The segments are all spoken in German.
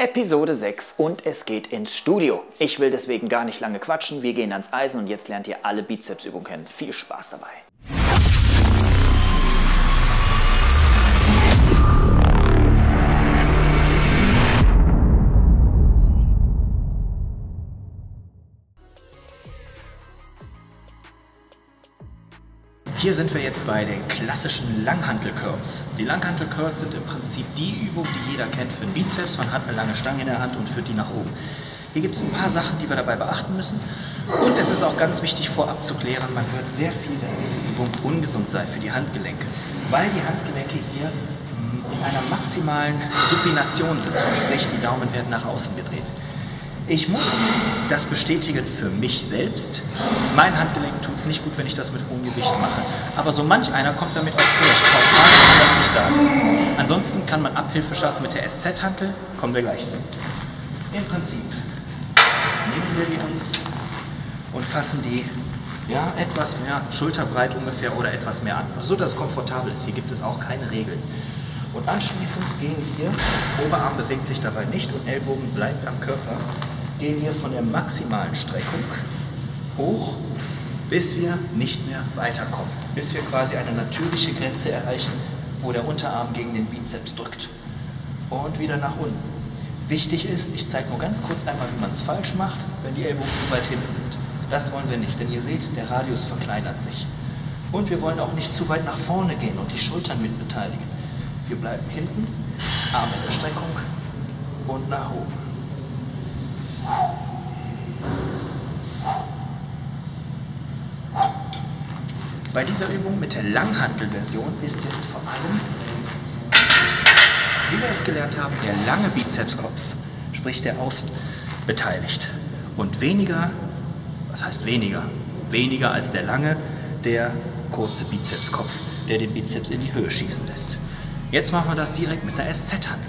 Episode 6 und es geht ins Studio. Ich will deswegen gar nicht lange quatschen, wir gehen ans Eisen und jetzt lernt ihr alle Bizepsübungen kennen. Viel Spaß dabei! Hier sind wir jetzt bei den klassischen Langhantel-Curls. Die Langhantel-Curls sind im Prinzip die Übung, die jeder kennt für den Bizeps. Man hat eine lange Stange in der Hand und führt die nach oben. Hier gibt es ein paar Sachen, die wir dabei beachten müssen. Und es ist auch ganz wichtig vorab zu klären, man hört sehr viel, dass diese Übung ungesund sei für die Handgelenke. Weil die Handgelenke hier in einer maximalen Supination sind, sprich die Daumen werden nach außen gedreht. Ich muss das bestätigen für mich selbst. Mein Handgelenk tut es nicht gut, wenn ich das mit hohem Gewicht mache. Aber so manch einer kommt damit auch zurecht. Pauschal kann man das nicht sagen. Ansonsten kann man Abhilfe schaffen mit der SZ-Hantel. Kommen wir gleich zu. Im Prinzip nehmen wir die uns und fassen die etwas mehr schulterbreit ungefähr oder etwas mehr an, so dass es komfortabel ist. Hier gibt es auch keine Regeln. Und anschließend gehen wir, Oberarm bewegt sich dabei nicht und Ellbogen bleibt am Körper, gehen wir von der maximalen Streckung hoch, bis wir nicht mehr weiterkommen. Bis wir quasi eine natürliche Grenze erreichen, wo der Unterarm gegen den Bizeps drückt. Und wieder nach unten. Wichtig ist, ich zeige nur ganz kurz einmal, wie man es falsch macht, wenn die Ellbogen zu weit hinten sind. Das wollen wir nicht, denn ihr seht, der Radius verkleinert sich. Und wir wollen auch nicht zu weit nach vorne gehen und die Schultern mit beteiligen. Wir bleiben hinten, Arm in der Streckung und nach oben. Bei dieser Übung mit der Langhantel-Version ist jetzt vor allem, wie wir es gelernt haben, der lange Bizepskopf, sprich der Außen, beteiligt. Und weniger, was heißt weniger? Weniger als der lange, der kurze Bizepskopf, der den Bizeps in die Höhe schießen lässt. Jetzt machen wir das direkt mit einer SZ-Hantel.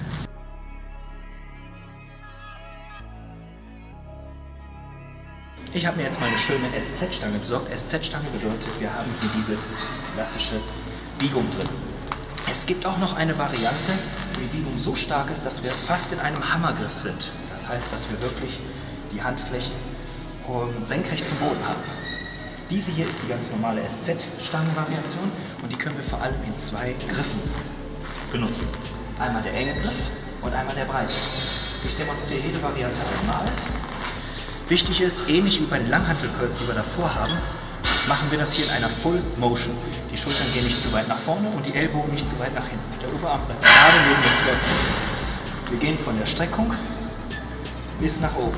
Ich habe mir jetzt mal eine schöne SZ-Stange besorgt. SZ-Stange bedeutet, wir haben hier diese klassische Biegung drin. Es gibt auch noch eine Variante, wo die Biegung so stark ist, dass wir fast in einem Hammergriff sind. Das heißt, dass wir wirklich die Handflächen senkrecht zum Boden haben. Diese hier ist die ganz normale SZ-Stangen-Variation und die können wir vor allem in zwei Griffen benutzen. Einmal der enge Griff und einmal der breite. Ich demonstriere jede Variante einmal. Wichtig ist, ähnlich wie bei den Langhantel-Curls, die wir davor haben, machen wir das hier in einer Full Motion. Die Schultern gehen nicht zu weit nach vorne und die Ellbogen nicht zu weit nach hinten. Der Oberarm bleibt gerade neben dem Körper. Wir gehen von der Streckung bis nach oben.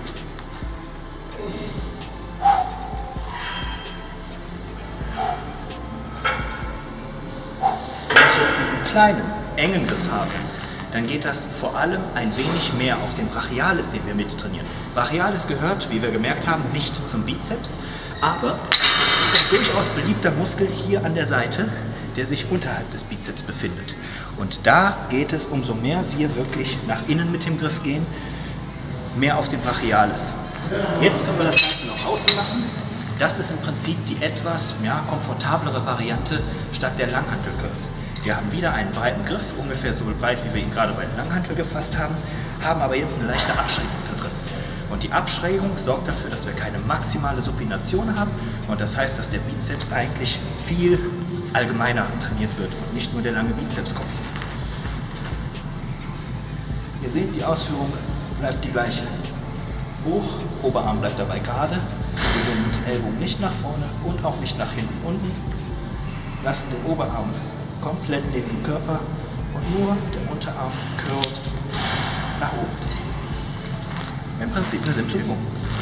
Wenn ich jetzt diesen kleinen, engen Griff habe, dann geht das vor allem ein wenig mehr auf den Brachialis, den wir mittrainieren. Brachialis gehört, wie wir gemerkt haben, nicht zum Bizeps, aber ist ein durchaus beliebter Muskel hier an der Seite, der sich unterhalb des Bizeps befindet. Und da geht es, umso mehr wir wirklich nach innen mit dem Griff gehen, mehr auf den Brachialis. Jetzt können wir das Ganze noch außen machen. Das ist im Prinzip die etwas komfortablere Variante statt der Langhantel-Curls. Wir haben wieder einen breiten Griff, ungefähr so breit, wie wir ihn gerade bei den Langhantel gefasst haben, haben aber jetzt eine leichte Abschrägung da drin. Und die Abschrägung sorgt dafür, dass wir keine maximale Supination haben und das heißt, dass der Bizeps eigentlich viel allgemeiner trainiert wird und nicht nur der lange Bizepskopf. Ihr seht, die Ausführung bleibt die gleiche. Hoch, Oberarm bleibt dabei gerade, wir gehen mit Ellbogen nicht nach vorne und auch nicht nach hinten unten, lassen den Oberarm komplett neben dem Körper und nur der Unterarm curlt nach oben. Im Prinzip eine simple Übung.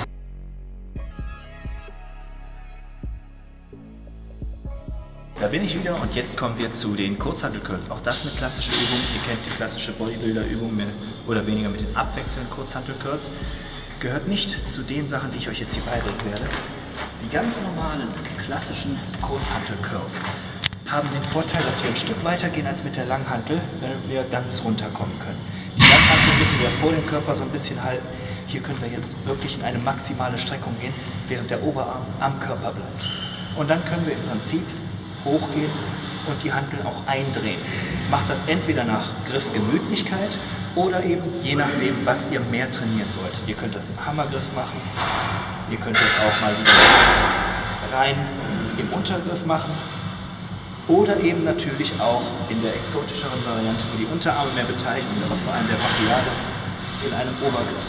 Da bin ich wieder und jetzt kommen wir zu den Kurzhantel-Curls. Auch das eine klassische Übung. Ihr kennt die klassische Bodybuilder-Übung mehr oder weniger mit den abwechselnden Kurzhantel-Curls. Gehört nicht zu den Sachen, die ich euch jetzt hier beibringen werde. Die ganz normalen klassischen Kurzhantel-Curls haben den Vorteil, dass wir ein Stück weiter gehen als mit der Langhantel, wenn wir ganz runterkommen können. Die Langhantel müssen wir vor dem Körper so ein bisschen halten. Hier können wir jetzt wirklich in eine maximale Streckung gehen, während der Oberarm am Körper bleibt. Und dann können wir im Prinzip hochgehen und die Hantel auch eindrehen. Macht das entweder nach Griffgemütlichkeit oder eben je nachdem, was ihr mehr trainieren wollt. Ihr könnt das im Hammergriff machen, ihr könnt das auch mal wieder rein im Untergriff machen oder eben natürlich auch in der exotischeren Variante, wo die Unterarme mehr beteiligt sind, aber vor allem der Brachialis in einem Obergriff.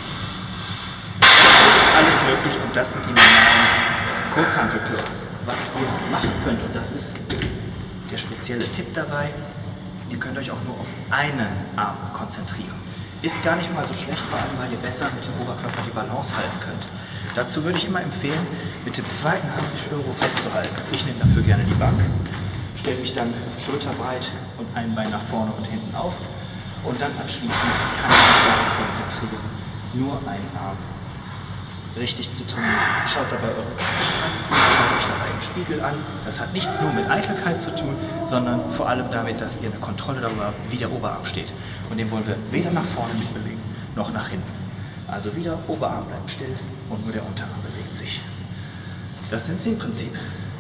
Das ist alles möglich und das sind die normalen Kurzhantelcurls. Was ihr machen könnt, und das ist der spezielle Tipp dabei, ihr könnt euch auch nur auf einen Arm konzentrieren. Ist gar nicht mal so schlecht, vor allem weil ihr besser mit dem Oberkörper die Balance halten könnt. Dazu würde ich immer empfehlen, mit dem zweiten Handgriff irgendwo festzuhalten. Ich nehme dafür gerne die Bank, stelle mich dann schulterbreit und ein Bein nach vorne und hinten auf und dann anschließend kann ich mich darauf konzentrieren, nur einen Arm richtig zu trainieren. Schaut dabei eure Bizeps an, schaut euch dabei den Spiegel an. Das hat nichts nur mit Eitelkeit zu tun, sondern vor allem damit, dass ihr eine Kontrolle darüber habt, wie der Oberarm steht. Und den wollen wir weder nach vorne mitbewegen, noch nach hinten. Also wieder Oberarm bleibt still und nur der Unterarm bewegt sich. Das sind sie im Prinzip.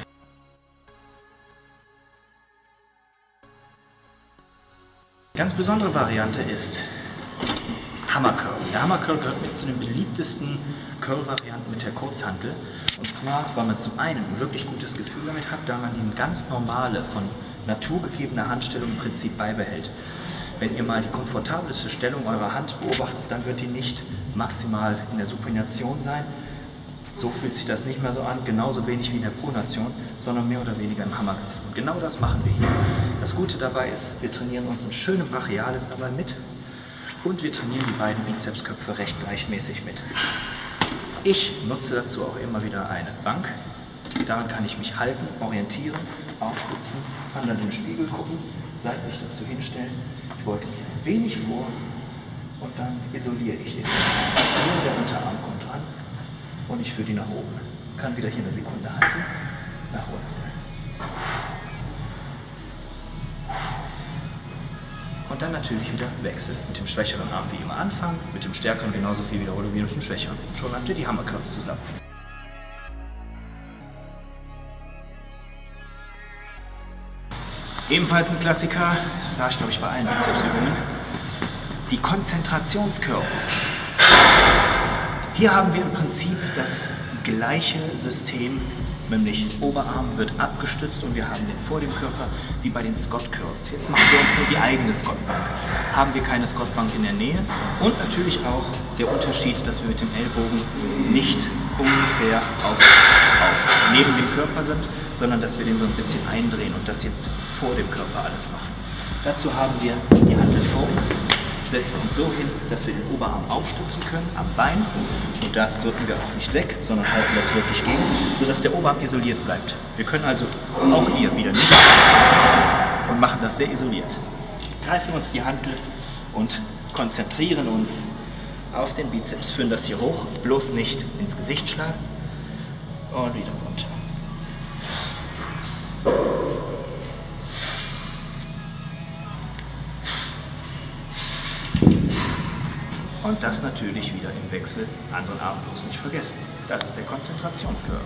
Ganz besondere Variante ist Hammercurl. Der Hammercurl gehört mit zu den beliebtesten Curl-Varianten mit der Kurzhantel. Und zwar, weil man zum einen ein wirklich gutes Gefühl damit hat, da man die ganz normale, von Natur gegebene Handstellung im Prinzip beibehält. Wenn ihr mal die komfortabelste Stellung eurer Hand beobachtet, dann wird die nicht maximal in der Supination sein. So fühlt sich das nicht mehr so an, genauso wenig wie in der Pronation, sondern mehr oder weniger im Hammergriff. Und genau das machen wir hier. Das Gute dabei ist, wir trainieren uns einen schönen Brachialis dabei mit und wir trainieren die beiden Bizepsköpfe recht gleichmäßig mit. Ich nutze dazu auch immer wieder eine Bank. Daran kann ich mich halten, orientieren, aufstützen, kann dann in den Spiegel gucken, seitlich dazu hinstellen. Ich beuge mich ein wenig vor und dann isoliere ich den. Nur der Unterarm kommt dran und ich führe die nach oben. Kann wieder hier eine Sekunde halten, nach unten. Und dann natürlich wieder wechseln. Mit dem schwächeren Arm wie immer anfangen, mit dem stärkeren genauso viel Wiederholung wie mit dem schwächeren. Schon habt ihr die Hammercurls zusammen. Ebenfalls ein Klassiker, das sage ich glaube ich bei allen Bizepsübungen, die Konzentrationscurls. Hier haben wir im Prinzip das gleiche System, nämlich Oberarm wird abgestützt und wir haben den vor dem Körper wie bei den Scott Curls. Jetzt machen wir uns nur die eigene Scott Bank. Haben wir keine Scott Bank in der Nähe und natürlich auch der Unterschied, dass wir mit dem Ellbogen nicht ungefähr neben dem Körper sind, sondern dass wir den so ein bisschen eindrehen und das jetzt vor dem Körper alles machen. Dazu haben wir die Handel vor uns, setzen uns so hin, dass wir den Oberarm aufstützen können am Bein und das drücken wir auch nicht weg, sondern halten das wirklich gegen, sodass der Oberarm isoliert bleibt. Wir können also auch hier wieder nicht und machen das sehr isoliert. Greifen uns die Handel und konzentrieren uns auf den Bizeps, führen das hier hoch, bloß nicht ins Gesicht schlagen und wieder runter. Und das natürlich wieder im Wechsel, anderen Arm bloß nicht vergessen. Das ist der Konzentrationscurl.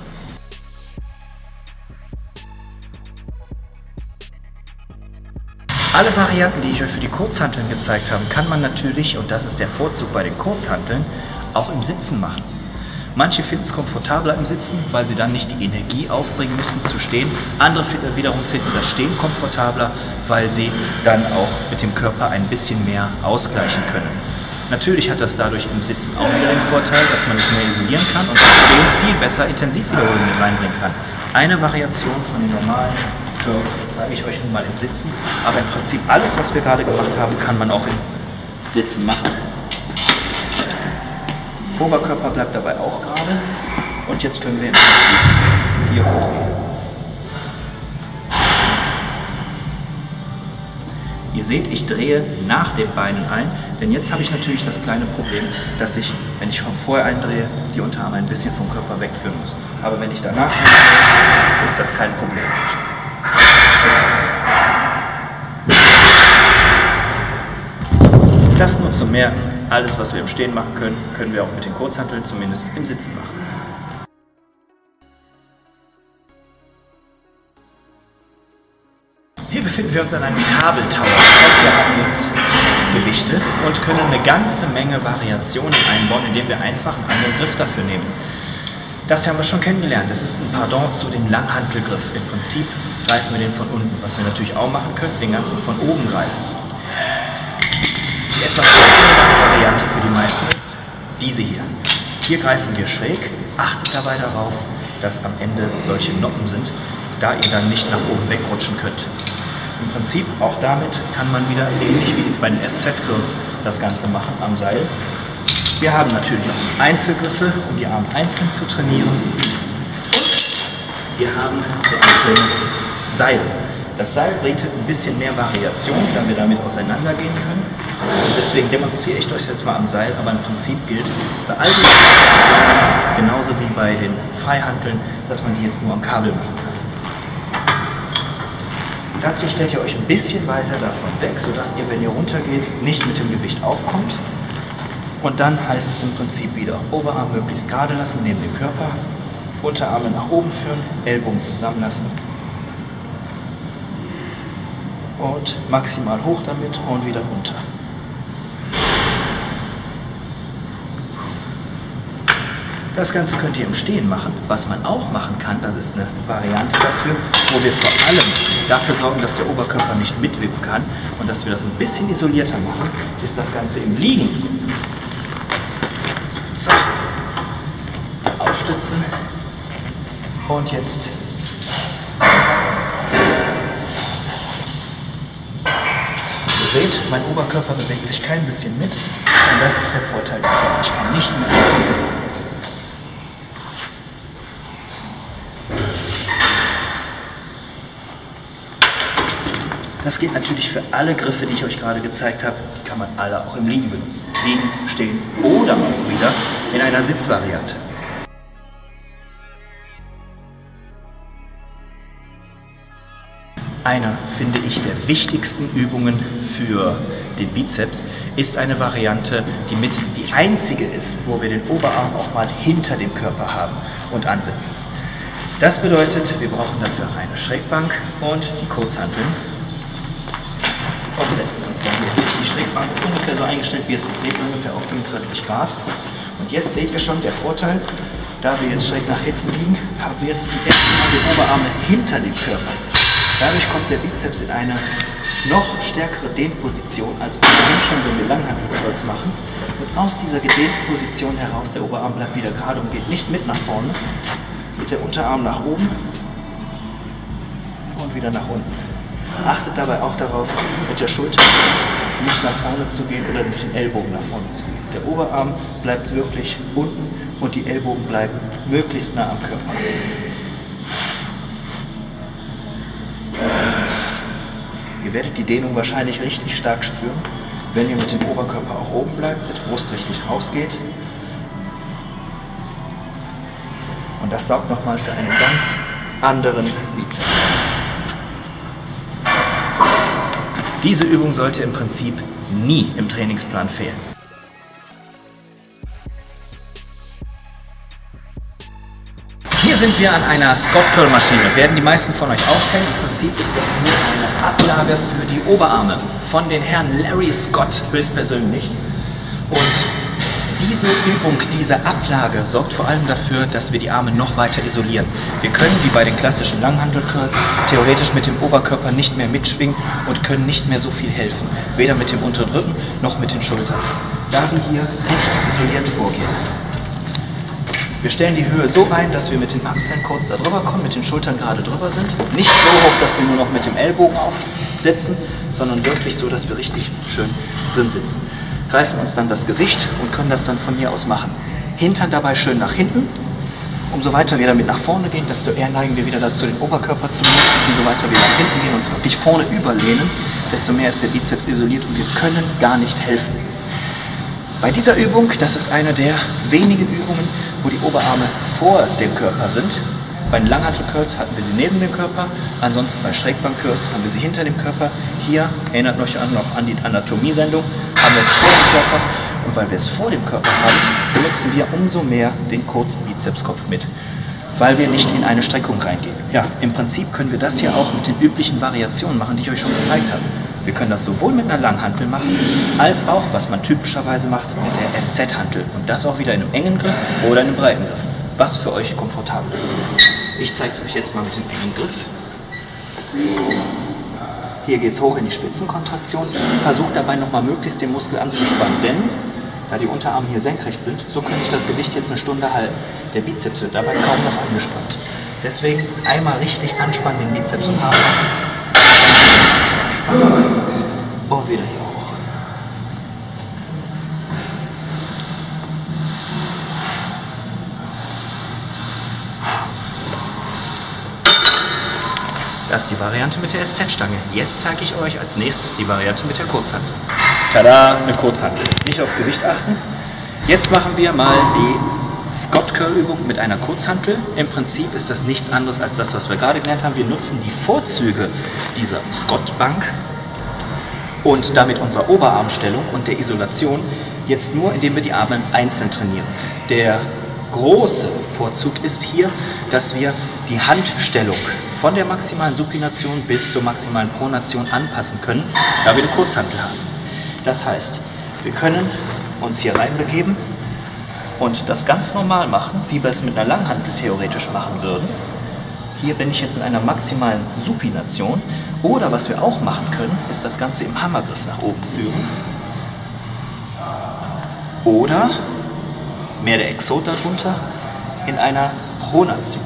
Alle Varianten, die ich euch für die Kurzhanteln gezeigt habe, kann man natürlich, und das ist der Vorzug bei den Kurzhanteln, auch im Sitzen machen. Manche finden es komfortabler im Sitzen, weil sie dann nicht die Energie aufbringen müssen zu stehen. Andere wiederum finden das Stehen komfortabler, weil sie dann auch mit dem Körper ein bisschen mehr ausgleichen können. Natürlich hat das dadurch im Sitzen auch wieder den Vorteil, dass man es mehr isolieren kann und beim Stehen viel besser Intensivwiederholungen mit reinbringen kann. Eine Variation von den normalen Curls zeige ich euch nun mal im Sitzen, aber im Prinzip alles, was wir gerade gemacht haben, kann man auch im Sitzen machen. Oberkörper bleibt dabei auch gerade und jetzt können wir im Prinzip hier hochgehen. Ihr seht, ich drehe nach den Beinen ein, denn jetzt habe ich natürlich das kleine Problem, dass ich, wenn ich von vorher eindrehe, die Unterarme ein bisschen vom Körper wegführen muss. Aber wenn ich danach eindrehe, ist das kein Problem. Das nur zum Merken. Alles, was wir im Stehen machen können, können wir auch mit den Kurzhanteln zumindest im Sitzen machen. Hier befinden wir uns an einem Kabeltower. Das heißt, wir haben jetzt Gewichte und können eine ganze Menge Variationen einbauen, indem wir einfach einen anderen Griff dafür nehmen. Das haben wir schon kennengelernt. Das ist ein Pardon zu dem Langhantelgriff. Im Prinzip greifen wir den von unten. Was wir natürlich auch machen können, den ganzen von oben greifen. Die etwas kleinere Variante für die meisten ist diese hier. Hier greifen wir schräg. Achtet dabei darauf, dass am Ende solche Noppen sind, da ihr dann nicht nach oben wegrutschen könnt. Im Prinzip, auch damit kann man wieder ähnlich wie bei den SZ-Curls das Ganze machen am Seil. Wir haben natürlich noch Einzelgriffe, um die Arme einzeln zu trainieren. Und wir haben so ein schönes Seil. Das Seil bringt ein bisschen mehr Variation, da wir damit auseinandergehen können. Und deswegen demonstriere ich euch jetzt mal am Seil, aber im Prinzip gilt bei all diesen Variationen, genauso wie bei den Freihanteln, dass man die jetzt nur am Kabel machen kann. Dazu stellt ihr euch ein bisschen weiter davon weg, sodass ihr, wenn ihr runtergeht, nicht mit dem Gewicht aufkommt. Und dann heißt es im Prinzip wieder Oberarm möglichst gerade lassen neben dem Körper, Unterarme nach oben führen, Ellbogen zusammenlassen und maximal hoch damit und wieder runter. Das Ganze könnt ihr im Stehen machen. Was man auch machen kann, das ist eine Variante dafür, wo wir vor allem dafür sorgen, dass der Oberkörper nicht mitwippen kann und dass wir das ein bisschen isolierter machen, ist das Ganze im Liegen. So. Aufstützen und jetzt ihr seht, mein Oberkörper bewegt sich kein bisschen mit und das ist der Vorteil davon. Ich kann nicht mehr bewegen. Das geht natürlich für alle Griffe, die ich euch gerade gezeigt habe. Die kann man alle auch im Liegen benutzen. Liegen, stehen oder auch wieder in einer Sitzvariante. Eine, finde ich, der wichtigsten Übungen für den Bizeps ist eine Variante, die mit die einzige ist, wo wir den Oberarm auch mal hinter dem Körper haben und ansetzen. Das bedeutet, wir brauchen dafür eine Schrägbank und die Kurzhanteln. Und setzen uns dann hier. Die Schrägbank ist ungefähr so eingestellt, wie ihr es jetzt seht, ungefähr auf 45 Grad. Und jetzt seht ihr schon der Vorteil, da wir jetzt schräg nach hinten liegen, haben wir jetzt zum ersten Mal die Oberarme hinter dem Körper. Dadurch kommt der Bizeps in eine noch stärkere Dehnposition, als ohnehin schon, wenn wir Langhantelcurls machen. Und aus dieser gedehnten Position heraus, der Oberarm bleibt wieder gerade und geht nicht mit nach vorne, geht der Unterarm nach oben und wieder nach unten. Achtet dabei auch darauf, mit der Schulter nicht nach vorne zu gehen oder mit den Ellbogen nach vorne zu gehen. Der Oberarm bleibt wirklich unten und die Ellbogen bleiben möglichst nah am Körper. Ihr werdet die Dehnung wahrscheinlich richtig stark spüren, wenn ihr mit dem Oberkörper auch oben bleibt, die Brust richtig rausgeht. Und das sorgt nochmal für einen ganz anderen Bizeps. Diese Übung sollte im Prinzip nie im Trainingsplan fehlen. Hier sind wir an einer Scott Curl Maschine. Werden die meisten von euch auch kennen. Im Prinzip ist das nur eine Ablage für die Oberarme von den Herrn Larry Scott höchstpersönlich. Und diese Übung, diese Ablage sorgt vor allem dafür, dass wir die Arme noch weiter isolieren. Wir können, wie bei den klassischen Langhantelcurls, theoretisch mit dem Oberkörper nicht mehr mitschwingen und können nicht mehr so viel helfen. Weder mit dem unteren Rücken noch mit den Schultern. Da wir hier recht isoliert vorgehen. Wir stellen die Höhe so ein, dass wir mit den Achseln kurz da drüber kommen, mit den Schultern gerade drüber sind. Nicht so hoch, dass wir nur noch mit dem Ellbogen aufsetzen, sondern wirklich so, dass wir richtig schön drin sitzen. Greifen uns dann das Gewicht und können das dann von hier aus machen. Hintern dabei schön nach hinten. Umso weiter wir damit nach vorne gehen, desto eher neigen wir wieder dazu, den Oberkörper zu benutzen. Umso weiter wir nach hinten gehen und uns wirklich vorne überlehnen, desto mehr ist der Bizeps isoliert und wir können gar nicht helfen. Bei dieser Übung, das ist eine der wenigen Übungen, wo die Oberarme vor dem Körper sind. Bei den Langhantelcurls hatten wir sie neben dem Körper, ansonsten bei Schrägbankcurls haben wir sie hinter dem Körper. Hier, erinnert euch noch an die Anatomie-Sendung, haben wir es vor dem Körper. Und weil wir es vor dem Körper haben, benutzen wir umso mehr den kurzen Bizepskopf mit, weil wir nicht in eine Streckung reingehen. Ja, im Prinzip können wir das hier auch mit den üblichen Variationen machen, die ich euch schon gezeigt habe. Wir können das sowohl mit einer Langhantel machen, als auch, was man typischerweise macht, mit der SZ-Hantel. Und das auch wieder in einem engen Griff oder in einem breiten Griff, was für euch komfortabel ist. Ich zeige es euch jetzt mal mit dem engen Griff. Hier geht es hoch in die Spitzenkontraktion. Versucht dabei nochmal möglichst den Muskel anzuspannen, denn da die Unterarme hier senkrecht sind, so kann ich das Gewicht jetzt eine Stunde halten. Der Bizeps wird dabei kaum noch angespannt. Deswegen einmal richtig anspannen den Bizeps und Arm machen. Spannend. Und wieder hier hoch. Das ist die Variante mit der SZ-Stange. Jetzt zeige ich euch als nächstes die Variante mit der Kurzhantel. Tada, eine Kurzhantel. Nicht auf Gewicht achten. Jetzt machen wir mal die Scott-Curl-Übung mit einer Kurzhantel. Im Prinzip ist das nichts anderes als das, was wir gerade gelernt haben. Wir nutzen die Vorzüge dieser Scott-Bank und damit unserer Oberarmstellung und der Isolation jetzt nur, indem wir die Arme einzeln trainieren. Der große Vorzug ist hier, dass wir die Handstellung von der maximalen Supination bis zur maximalen Pronation anpassen können, da wir eine Kurzhantel haben. Das heißt, wir können uns hier reinbegeben und das ganz normal machen, wie wir es mit einer Langhantel theoretisch machen würden. Hier bin ich jetzt in einer maximalen Supination. Oder was wir auch machen können, ist das Ganze im Hammergriff nach oben führen. Oder, mehr der Exot darunter, in einer Pronation.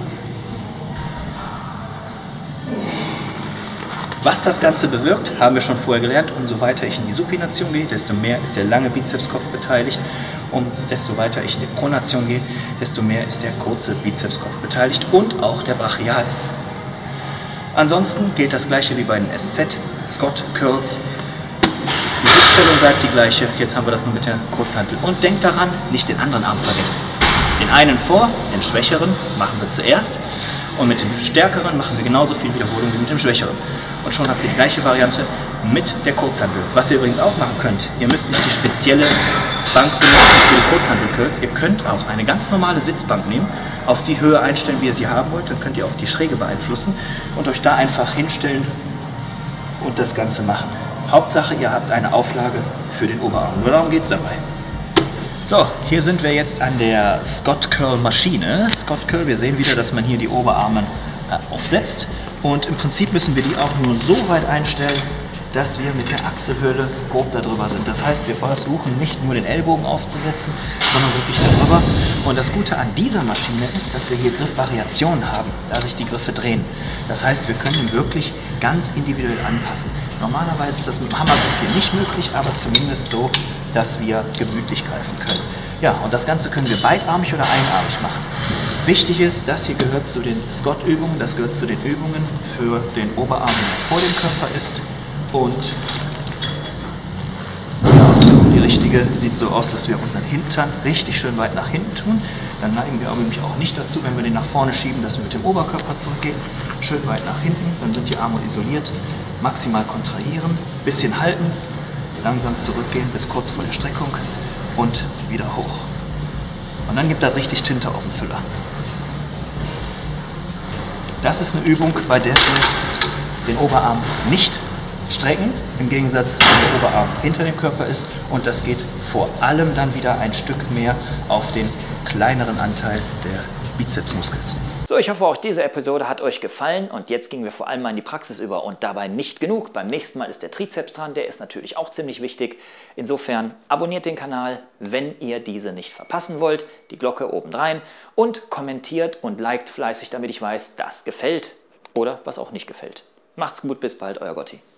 Was das Ganze bewirkt, haben wir schon vorher gelernt. Umso weiter ich in die Supination gehe, desto mehr ist der lange Bizepskopf beteiligt. Und desto weiter ich in die Pronation gehe, desto mehr ist der kurze Bizepskopf beteiligt und auch der Brachialis. Ansonsten gilt das gleiche wie bei den SZ, Scott, Curls. Die Sitzstellung bleibt die gleiche. Jetzt haben wir das nur mit der Kurzhantel. Und denkt daran, nicht den anderen Arm vergessen. Den einen vor, den schwächeren machen wir zuerst. Und mit dem stärkeren machen wir genauso viel Wiederholung wie mit dem schwächeren. Und schon habt ihr die gleiche Variante mit der Kurzhantel. Was ihr übrigens auch machen könnt, ihr müsst nicht die spezielle Bank benutzen für die Kurzhantel-Curls. Ihr könnt auch eine ganz normale Sitzbank nehmen, auf die Höhe einstellen, wie ihr sie haben wollt. Dann könnt ihr auch die Schräge beeinflussen und euch da einfach hinstellen und das Ganze machen. Hauptsache, ihr habt eine Auflage für den Oberarm. Nur darum geht es dabei. So, hier sind wir jetzt an der Scott Curl Maschine. Scott Curl, wir sehen wieder, dass man hier die Oberarme aufsetzt. Und im Prinzip müssen wir die auch nur so weit einstellen, dass wir mit der Achselhöhle grob darüber sind. Das heißt, wir versuchen nicht nur den Ellbogen aufzusetzen, sondern wirklich darüber. Und das Gute an dieser Maschine ist, dass wir hier Griffvariationen haben, da sich die Griffe drehen. Das heißt, wir können ihn wirklich ganz individuell anpassen. Normalerweise ist das mit dem Hammergriff hier nicht möglich, aber zumindest so, dass wir gemütlich greifen können. Ja, und das Ganze können wir beidarmig oder einarmig machen. Wichtig ist, das hier gehört zu den Scott-Übungen, das gehört zu den Übungen für den Oberarm, der vor dem Körper ist. Und die Ausführung, die richtige, sieht so aus, dass wir unseren Hintern richtig schön weit nach hinten tun. Dann neigen wir nämlich auch nicht dazu, wenn wir den nach vorne schieben, dass wir mit dem Oberkörper zurückgehen. Schön weit nach hinten, dann sind die Arme isoliert. Maximal kontrahieren, bisschen halten, langsam zurückgehen bis kurz vor der Streckung und wieder hoch. Und dann gibt das richtig Tinte auf den Füller. Das ist eine Übung, bei der wir den Oberarm nicht strecken, im Gegensatz, wenn der Oberarm hinter dem Körper ist. Und das geht vor allem dann wieder ein Stück mehr auf den kleineren Anteil der Bizepsmuskels. So, ich hoffe, auch diese Episode hat euch gefallen und jetzt gingen wir vor allem mal in die Praxis über und dabei nicht genug. Beim nächsten Mal ist der Trizeps dran, der ist natürlich auch ziemlich wichtig. Insofern abonniert den Kanal, wenn ihr diese nicht verpassen wollt, die Glocke obendrein und kommentiert und liked fleißig, damit ich weiß, das gefällt oder was auch nicht gefällt. Macht's gut, bis bald, euer Gotti.